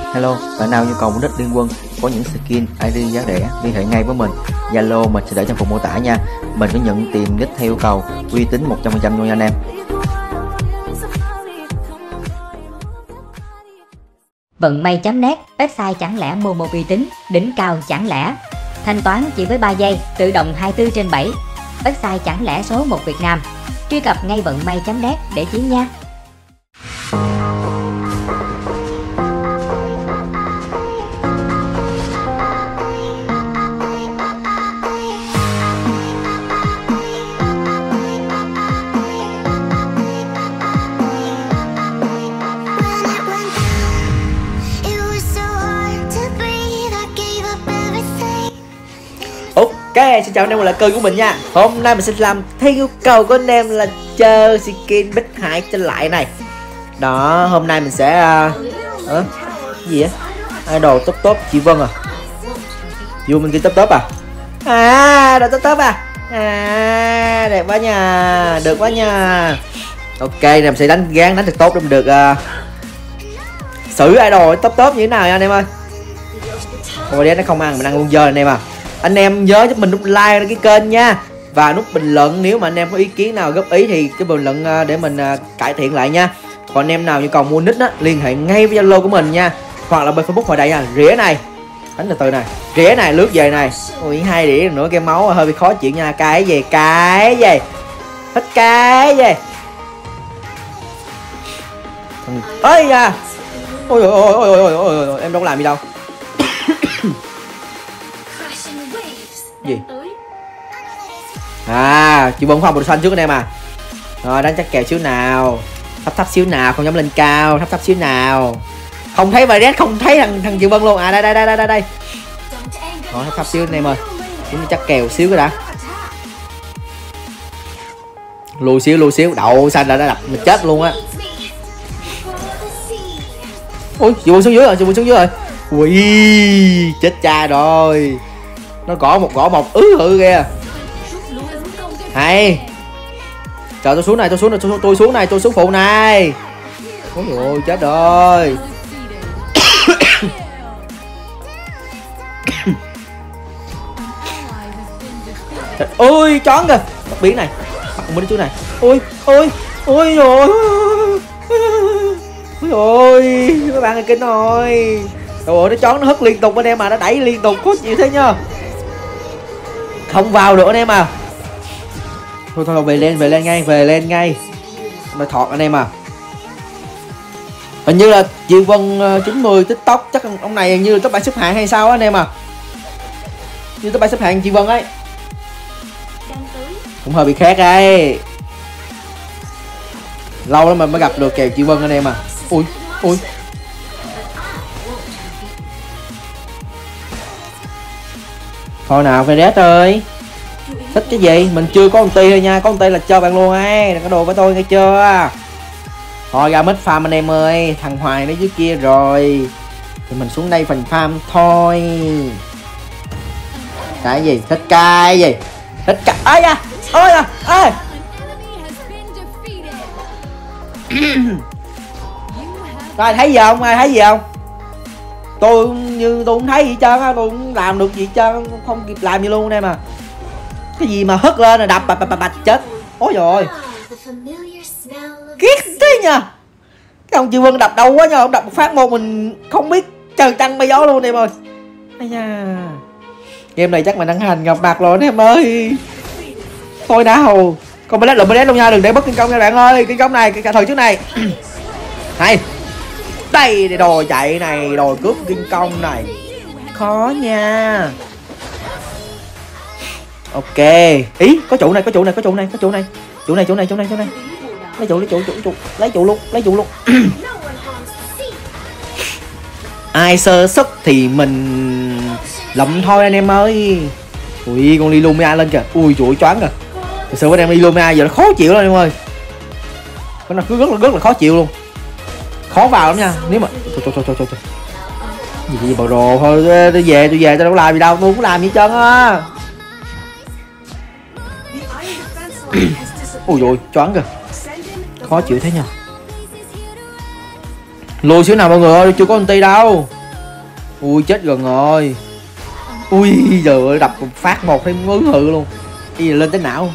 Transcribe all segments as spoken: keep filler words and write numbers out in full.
Hello, bạn nào nhu cầu mua đất Liên Quân có những skin i đê giá rẻ liên hệ ngay với mình. Zalo mình sẽ để trong phần mô tả nha. Mình sẽ nhận tiền đích theo yêu cầu, uy tín một trăm phần trăm luôn nha anh em. Vận may chấm net, website chẳng lẻ Momo uy tín, đỉnh cao chẳng lẽ. Thanh toán chỉ với ba giây, tự động hai mươi bốn trên bảy. Website chẳng lẻ số một Việt Nam. Truy cập ngay vận may chấm net để chiến nha. Ok, xin chào anh em, là kênh của mình nha. Hôm nay mình sẽ làm theo yêu cầu của anh em là chơi skin Bích Hải trở lại này. Đó, hôm nay mình sẽ uh, uh, gì á? Idol top top chị Vân à? Chị Vân mình kia top top à? À, đồ top top à? À, đẹp quá nha, được quá nha. Ok, mình sẽ đánh gán đánh thật tốt để mình được uh, xử idol top top như thế nào nha anh em ơi. Rồi đấy nó không ăn, mình ăn luôn dơ anh em à. Anh em nhớ giúp mình nút like cái kênh nha, và nút bình luận nếu mà anh em có ý kiến nào góp ý thì cái bình luận để mình cải thiện lại nha. Còn anh em nào nhu cầu mua nick á, liên hệ ngay với Zalo của mình nha, hoặc là bên Facebook hồi đây nha. Rỉa này, đánh từ từ này, rỉa này lướt về này. Ui, hai đĩa nữa cái máu hơi bị khó chịu nha. Cái gì cái gì thích cái gì ơi da. Ôi ôi ôi ôi ôi ôi ôi, em đâu có làm gì đâu. Gì à, chị Vân không một xanh trước anh em à. Rồi đánh chắc kèo xíu nào, thấp thấp xíu nào, không dám lên cao, thấp thấp xíu nào. Không thấy Violet, không thấy thằng thằng chị Vân luôn à. Đây đây đây đây đây đây. Rồi thấp thấp xíu anh em ơi, chúng chắc kèo xíu cái đã. Lùi xíu lùi xíu, đậu xanh là đã đập mình chết luôn á. Ui, chị Vân xuống dưới rồi, chị Vân xuống dưới rồi. Ui, chết cha rồi. Nó gõ một gõ một ứ hự kìa. Hay. Trời, tôi xuống này, tôi xuống này, tôi, tôi xuống này, tôi xuống phụ này. Ôi ôi, chết rồi. Ôi, chón kìa. Bắt biến này. Bắt mấy đứa chú này. Ôi, ôi, ôi rồi. Ôi ôi, các bạn ơi, kinh rồi. Trời, nó chón nó hất liên tục anh em mà, nó đẩy liên tục, khó chịu thế nhá. Không vào được anh em à. Thôi thôi về lên, về lên ngay, về lên ngay. Mà thọt anh em à. Hình như là chị Vân chín mươi TikTok, chắc ông này hình như là top bảy xếp hạng hay sao á anh em à. Như top bảy xếp hạng chị Vân ấy. Cũng hơi bị khác ấy. Lâu lắm mà mới gặp được kèo chị Vân anh em à. Ui, ui. Thôi nào Violet ơi, thích cái gì? Mình chưa có con ti thôi nha, có con ti là cho bạn luôn ấy, đừng có đồ với tôi nghe chưa? Thôi ra mít farm anh em ơi, thằng Hoài nó dưới kia rồi thì mình xuống đây phần farm thôi. Cái gì? Thích cái gì? Thích cái ơi à, ôi à, ơi. Rồi thấy gì không? Ai thấy gì không? Tôi như tôi không thấy gì hết trơn á, tôi không làm được gì hết trơn, không kịp làm gì luôn anh em à. Cái gì mà hất lên là đập bạch bạch bạch chết. Ôi trời ơi, ghét thế nha. Cái ông chị Vân đập đâu quá nha, ông đập một phát một mình không biết trời trăng mây gió luôn em ơi. Ây da, game này chắc mình đang hành gặp mặt rồi anh em ơi. Thôi nào, con Black lộn Black luôn nha, đừng để mất kinh công nha bạn ơi. Kinh công này, cái thời trước này này. Đây để đồ chạy này, đồ cướp kinh công này. Khó nha. Ok. Ý, có trụ này, có trụ này, có trụ này, có trụ này. Trụ này, trụ này, trụ này, trụ này. Lấy trụ, lấy trụ, trụ, trụ. Lấy trụ luôn, lấy trụ luôn. Ai sơ xuất thì mình lậm thôi anh em ơi. Ui, con Lilumia lên kìa. Ui chuỗi choáng kìa. Thật sự anh em Lilumia giờ nó khó chịu lắm anh em ơi. Nó cứ rất là rất là khó chịu luôn. Khó vào lắm nha, nếu mà thôi thôi thôi thôi thôi gì gì bờ rồ thôi, tôi về tôi về tôi đâu có làm gì đâu, tôi không làm gì hết trơn á. Ôi dồi, choáng kìa, khó chịu thế nhờ. Lùi xíu nào mọi người ơi, chưa có ulti đâu. Ui chết gần rồi. Ui giờ ơi, đập phát một thấy ngứa hự luôn. Đi lên tới não.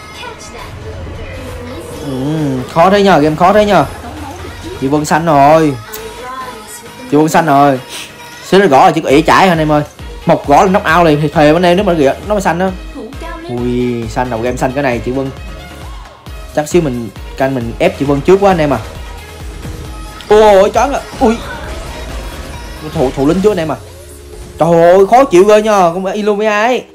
Ừ, khó thế nhờ, game khó thế nhờ. Chị Vân xanh rồi. Chị Vân xanh rồi. Xíu nó gõ là chỉ có ỉa chải thôi anh em ơi. Một gõ là knock out liền thì thề bên em nếu mà nó nó mà xanh đó. Ui xanh đầu game xanh cái này chị Vân. Chắc xíu mình canh mình ép chị Vân trước quá anh em à. Ôi choáng rồi. Ui. Thủ thủ lính trước anh em à. Trời ơi khó chịu ghê nha, con Illumia ấy.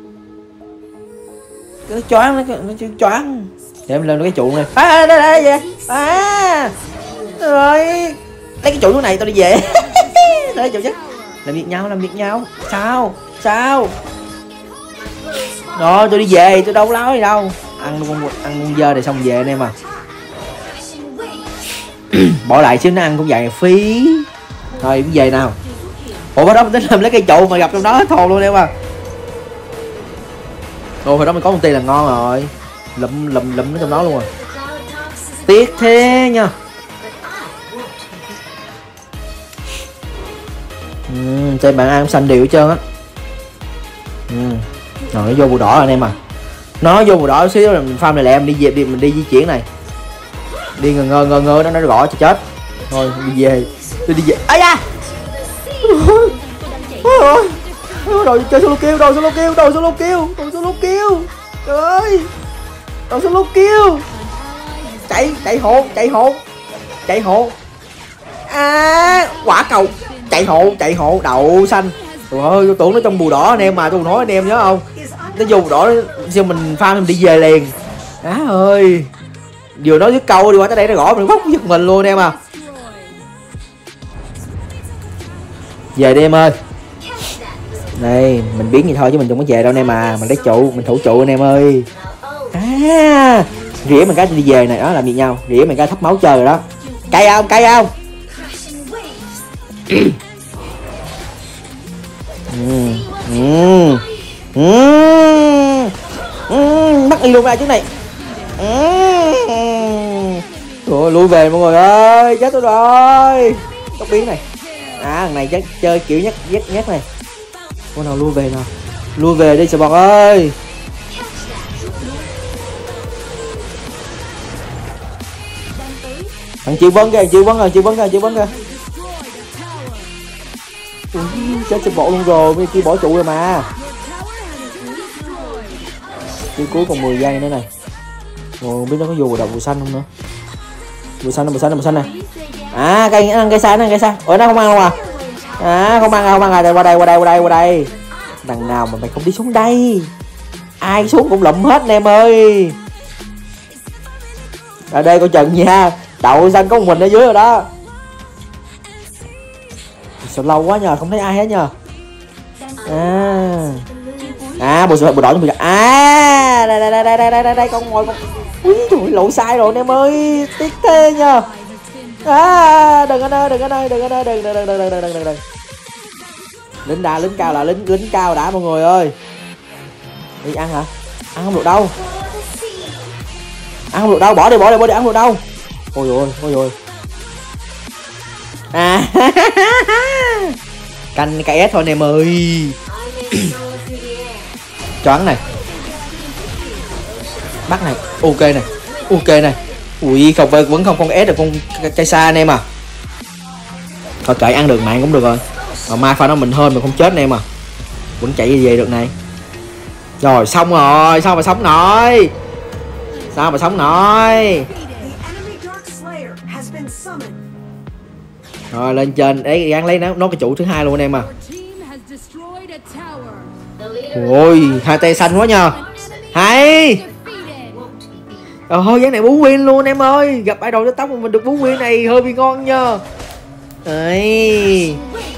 Nó choáng nó nó choáng. Để em lên cái trụ này. À đây đây vậy. À. Rồi. Lấy cái trụ này tao đi về. Lấy trụ chứ. Làm việc nhau, làm việc nhau. Sao? Sao? Rồi tôi đi về, tôi đâu có nói gì đâu. Ăn con ăn con dơ này xong về anh em à. Bỏ lại chứ nó ăn cũng vậy phí. Thôi về nào. Ủa hồi đó mình tính làm lấy cây trụ mà gặp trong đó hết hồn luôn em à. Ồ hồi đó mình có một tiền là ngon rồi. Lụm lụm lụm nó trong đó luôn rồi. Tiếc thế nha. Ừ, trên bạn ăn xanh đều hết trơn á. Ừ. Rồi nó vô màu đỏ rồi anh em à. Nó vô màu đỏ xíu rồi mình farm này lẹ em đi về đi mình đi di chuyển này. Đi ngơ ngơ ngơ ngơ nó nó gõ cho chết. Thôi đi về. Tôi đi về. Ây da. Ôi ôi rồi chơi solo kill, rồi solo kill, rồi solo kill, rồi solo kill. Trời ơi. Rồi solo kill. Chạy chạy hộ, chạy hộ. Chạy hộ. À, quả cầu. Chạy hộ, chạy hộ đậu xanh. Trời ơi, tôi tưởng nó trong bùa đỏ anh em mà tôi nói anh em nhớ không? Nó dùng đỏ sao mình farm mình đi về liền. Á ơi. Vừa nói với câu đi qua tới đây nó gõ mình bốc giật mình luôn em à. Về đi em ơi. Đây mình biến gì thôi chứ mình không có về đâu anh em à. Mình lấy trụ, mình thủ trụ anh em ơi. À rỉa mình cái đi về này đó làm gì nhau. Rỉa mình cái thấp máu chơi rồi đó. Cay không, cay không. Ừ. Ừ. Ừ. Ừ. Bắt đi luôn ra trước này. Ừ. Rồi lui về mọi người ơi, chết tôi rồi. Tóc biến này. À thằng này chắc chơi kiểu nhắc nhắc nhắc này. Con nào lui về nào. Lui về đi sợ bọt ơi. Thằng Triệu Vân kìa, Triệu Vân rồi, Triệu Vân kìa, Triệu Vân kìa. Ui, chết sợ bộ luôn rồi, bên kia bỏ trụ rồi mà. Cái cuối còn mười giây nữa này. Rồi không biết nó có vô vào đầu bùi xanh không nữa. Bùi xanh, bùi xanh, bùi xanh này. À cây ăn cây xa, nó ăn cây xa. Ủa nó không ăn không à? À không ăn, không ăn rồi, qua đây, qua đây, qua đây, qua đây. Đằng nào mà mày không đi xuống đây. Ai xuống cũng lụm hết anh em ơi. Ở đây coi chừng nha. Đậu xanh có một mình ở dưới rồi đó. Sao lâu quá nhờ, không thấy ai hết nhờ. À. À bộ sữa bộ đỏ trong bây giờ. À đây đây đây đây đây đây đây con ngồi con. Úi trời lộ sai rồi anh em ơi, tiếc thế nha. À đừng ở đây, đừng ở đây, đừng ở đây, đừng đừng đừng đừng đừng đừng đừng. Lính đá, lính cao là lính lính cao đã mọi người ơi. Đi ăn hả? Ăn không được đâu. Ăn không được đâu, bỏ đi bỏ đi bỏ đi, ăn không được đâu. Ôi ôi ôi ôi. À canh cái S thôi anh em ơi. Choáng này. Bắt này, ok này. Ok này. Ui không vẫn không con S được con cây xa anh em à. Thôi kệ ăn được mạng cũng được rồi. Mà mai pha nó mình hơn mình không chết anh em à. Vẫn chạy về được này. Rồi xong rồi, sao mà sống nổi. Sao mà sống nổi. Rồi lên trên đấy gắn lấy nó nó cái trụ thứ hai luôn anh em à. Ôi hai tay xanh quá nhờ. Hay. Ôi dáng này bú win luôn em ơi. Gặp idol tới tóc mà mình được bú win này hơi bị ngon nha. Đấy.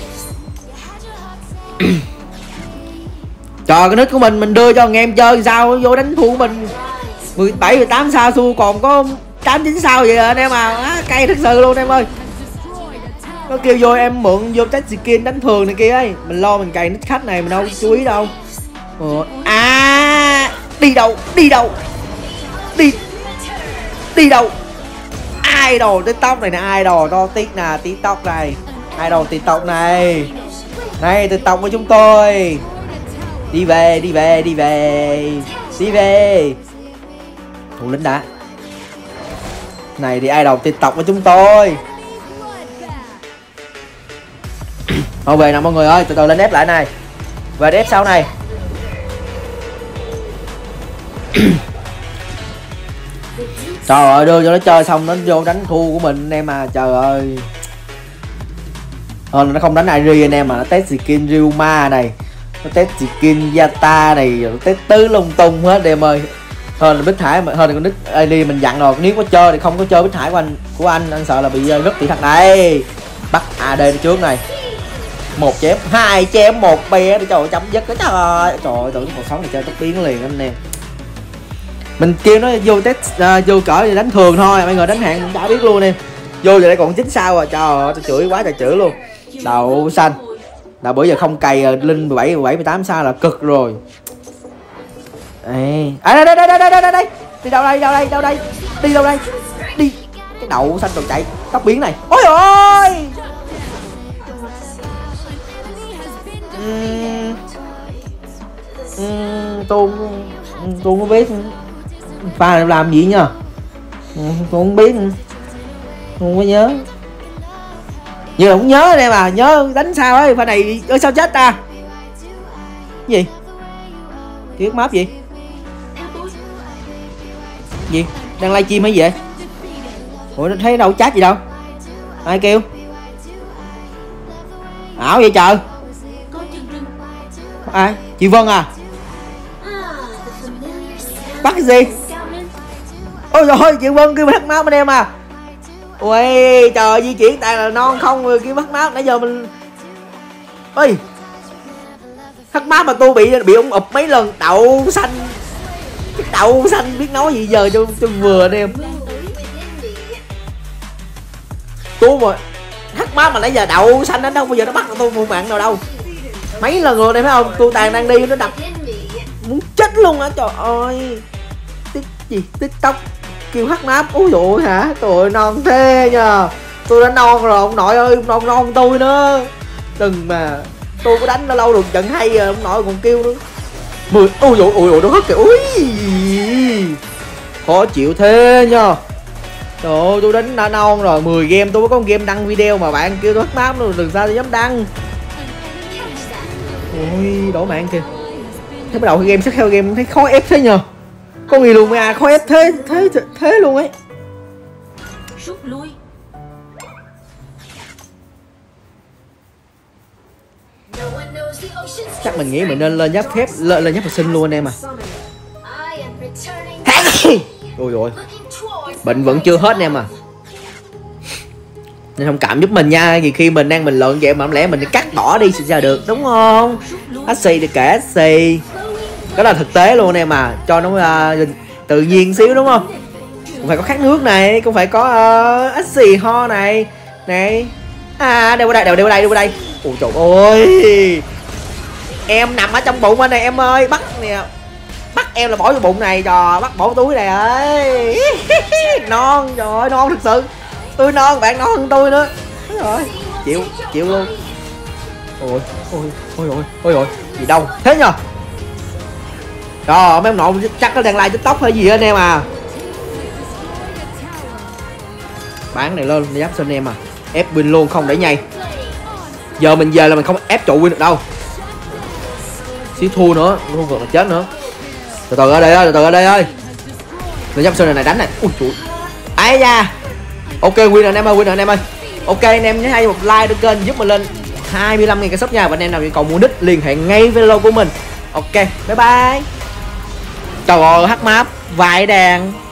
Trời cái nick của mình mình đưa cho anh em chơi sao vô đánh thua mình mười bảy mười tám sao thua còn có tám chín sao vậy à, anh em à. Á, cay thật sự luôn em ơi. Nó kêu vô em mượn vô test skin đánh thường này kia ấy. Mình lo mình cày nick khách này mình đâu chú ý đâu. Ờ, à đi đâu đi đâu đi đi đâu. Idol TikTok này nè, idol to tiếc nè, TikTok này idol TikTok này. Này từ tộc của chúng tôi. Đi về, đi về, đi về. Đi về. Thủ lĩnh đã. Này thì ai đầu tiên tộc của chúng tôi. Thôi về nào mọi người ơi, từ từ lên ép lại này. Về ép sau này. Trời ơi, đưa cho nó chơi xong nó vô đánh thua của mình anh em à, trời ơi. Thôi nó không đánh Airi anh em mà nó test skin Ryuma này, nó test skin Yata này, nó test tứ lung tung hết em ơi. Hơn là Bích Hải mà hơn là con Nick Airi mình dặn rồi, nếu có chơi thì không có chơi Bích Hải của anh của anh anh sợ là bị rất tỷ thật này. Bắt a đê đi trước này. Một chém, hai chém, một bé để trời chấm dứt cái trời ơi. Trời ơi, tưởng cuộc sống này chơi tốc biến liền anh em. Mình kêu nó vô test uh, vô cỡ thì đánh thường thôi, mọi người đánh hạng cũng đã biết luôn em. Vô giờ đây còn chín sao rồi, trời ơi, tôi chửi quá trời chửi luôn. Đậu xanh. Là bữa giờ không cày linh mười bảy, mười bảy, mười tám sao là cực rồi. Ê, à, đây, đây, đây, đây, đây, đây, đây. Đi đâu đây, đâu đây, đâu đây. Đi đâu đây. Đi. Cái đậu xanh rồi chạy, tóc biến này. Ôi ôi. Uhm. Uhm, tôi tôi không biết pha này làm gì nha, tôi không biết, không có nhớ, nhưng mà không nhớ đây mà nhớ đánh sao ấy, pha này ơi sao chết ta, gì tiếng map gì gì đang livestream hay gì vậy? Ủa nó thấy đâu chat gì đâu, ai kêu ảo vậy trời, ai chị Vân à, bắt cái gì? Ôi trời ơi, chị Vân kêu bắt máu bên em à. Ui trời, di chuyển tại là non không rồi kêu bắt máu, nãy giờ mình ơi thắc máu mà tôi bị bị ông ụp mấy lần. Đậu xanh, cái đậu xanh biết nói gì giờ cho cho vừa anh em. Tôi mà thắc máu mà nãy giờ đậu xanh đến đâu bây giờ nó bắt tôi một mạng nào đâu, mấy lần rồi em thấy không, tôi tàn đang đi nó đập muốn chết luôn á. Trời ơi, tích gì TikTok kêu hắt map, ôi dồi hả, trời ơi non thế nha, tôi đã non rồi ông nội ơi, ông non non tôi nữa, đừng mà tôi có đánh đã lâu được trận hay rồi ông nội còn kêu nữa mười. Ôi dồi ôi dồi nó hất kìa, ui khó chịu thế nha. Trời ơi, tôi đánh đã non rồi, mười game tôi có một game đăng video mà bạn kêu tôi hắt map nữa, đừng sao tôi dám đăng. Ôi đổ mạng kìa. Thế bắt đầu cái game xét theo game thấy khó ép thế nhờ. Có gì luôn à, khó ép thế thế thế luôn ấy. Chắc mình nghĩ mình nên lên giáp thép, lên lên giáp sinh luôn anh em à. Ôi rồi, bệnh vẫn chưa hết anh em à. Nên thông cảm giúp mình nha, vì khi mình đang mình lợn vậy mà không lẽ mình cắt bỏ đi sao được, đúng không? ét xê thì kể ét xê, đó là thực tế luôn anh em à, cho nó uh, tự nhiên xíu đúng không? Cũng phải có khát nước này, cũng phải có uh, ét xê ho này này. À đều ở đây, đều đều ở đây, đều ở đây. Ôi trời ơi, em nằm ở trong bụng anh này em ơi, bắt nè, bắt em là bỏ vô bụng này, trời, bắt bỏ túi này ơi. Non, trời ơi, non thực sự, tôi non bạn non hơn tôi nữa. Rồi chịu chịu luôn. Ôi ôi ôi ôi ôi ôi gì đâu thế nhờ. Trời mấy ông nội chắc nó đang like TikTok hay gì anh em à. Bán này lên giáp sinh em à, ép win luôn không để nhây. Giờ mình về là mình không ép trụ win được đâu, xíu thua nữa không vượt là chết nữa. Từ từ ở đây ơi, từ từ ở đây ơi, lên giáp sinh này, này đánh này. Ui trời ai da. Ok win rồi anh em ơi, win rồi anh em ơi. Ok anh em nhớให้một like cho kênh giúp mình lên hai mươi lăm nghìn cái sub nha, và anh em nào yêu cầu mua nick liên hệ ngay với logo của mình. Ok bye bye. Trời ơi hắc map vài đàn.